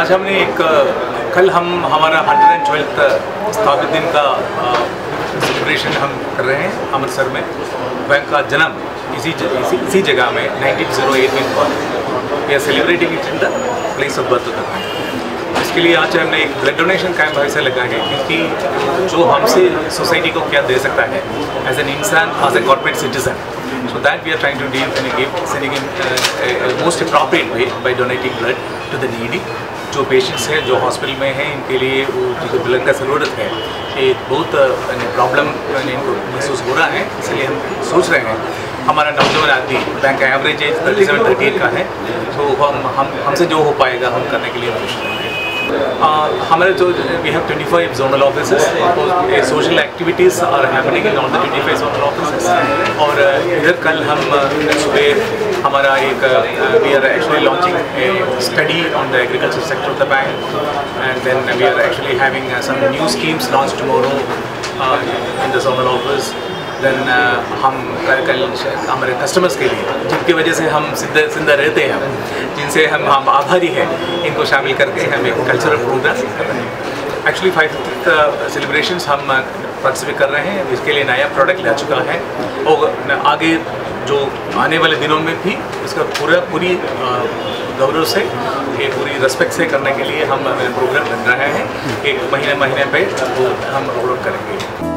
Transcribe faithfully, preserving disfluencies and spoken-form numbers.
आज हमने एक कल हम हमारा हंड्रेड एंड ट्वेल्थ स्थापित दिन का सेलिब्रेशन हम कर रहे हैं अमृतसर में। बैंक का जन्म इसी ज, इसी, इसी जगह में नाइनटीन ओ एट में हुआ। We are celebrating it in the place of birth of the bank. इसके लिए आज हमने एक ब्लड डोनेशन कैंप ऐसे लगा है क्योंकि जो हमसे सोसाइटी को क्या दे सकता है एज एन इंसान, as a corporate citizen, so that we are trying to deal and give sending in uh, a, a most appropriate way by donating blood to the needy। जो पेशेंट्स हैं जो hospital में हैं इनके लिए वो जिनको ब्लड का ज़रूरत है, ये बहुत प्रॉब्लम इनको महसूस हो रहा है। इसलिए हम सोच रहे हैं हमारा नौजवान आदमी बैंक का average age thirty seven thirty eight का है, तो हम हम हमसे जो हो पाएगा हम करने के लिए कोशिश करेंगे। हमारे जो we have twenty five zonal offices, social activities are happening in all the twenty five zonal offices. और इधर कल हम सुबह हमारा एक we are actually launching a study on the agriculture sector of the bank, and then we are actually having some new schemes launch tomorrow in the zonal office. Then हम कल कल हमारे कस्टमर्स के लिए जिनकी वजह से हम जिंदा जिंदा रहते हैं, जिनसे हम हम आभारी हैं, इनको शामिल करके हम एक कल्चरल प्रोग्राम कर रहे हैं। एक्चुअली फाइव सेलिब्रेशंस हम पार्टिसिपेट कर रहे हैं। इसके लिए नया प्रोडक्ट ला चुका है और आगे जो आने वाले दिनों में भी इसका पूरा पूरी गौरव से, ये पूरी रिस्पेक्ट से करने के लिए हम प्रोग्राम बन रहे हैं। एक महीने महीने पे वो हम रोल आउट करेंगे।